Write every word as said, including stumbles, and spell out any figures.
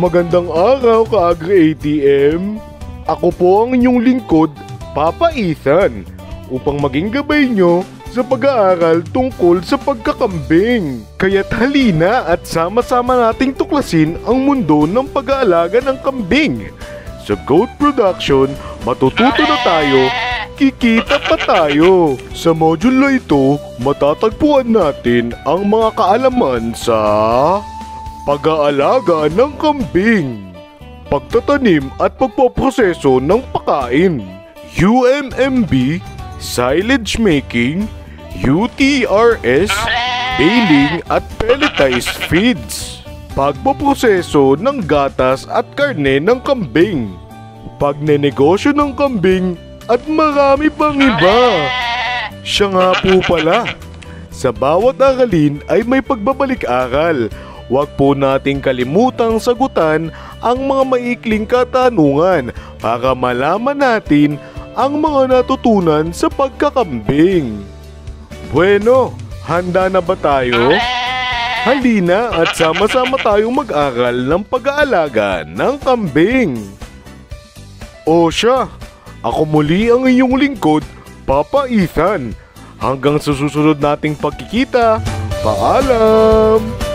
magandang araw ka-Agri A T M. Ako po ang inyong lingkod, Papa Ethan, upang maging gabay nyo sa pag-aaral tungkol sa pagkakambing. Kaya't halina at sama-sama nating tuklasin ang mundo ng pag-aalaga ng kambing. Sa Goat Production, matututo na tayo, kikita pa tayo. Sa module na ito, matatagpuan natin ang mga kaalaman sa pag-aalaga ng kambing, pagtatanim at pagpoproseso ng pakain, U M M B, silage making, U T R S, baling at pelletized feeds, pagpoproseso ng gatas at karne ng kambing, pagnenegosyo ng kambing at marami pang iba. Siya nga po pala, sa bawat aralin ay may pagbabalik-aral. Huwag po nating kalimutang sagutan ang mga maikling katanungan para malaman natin ang mga natutunan sa pagkakambing. Bueno, handa na ba tayo? Halina at sama-sama tayong mag-aral ng pag-aalaga ng kambing. O siya, ako muli ang inyong lingkod, Papa Ethan. Hanggang sa susunod nating pagkikita, paalam!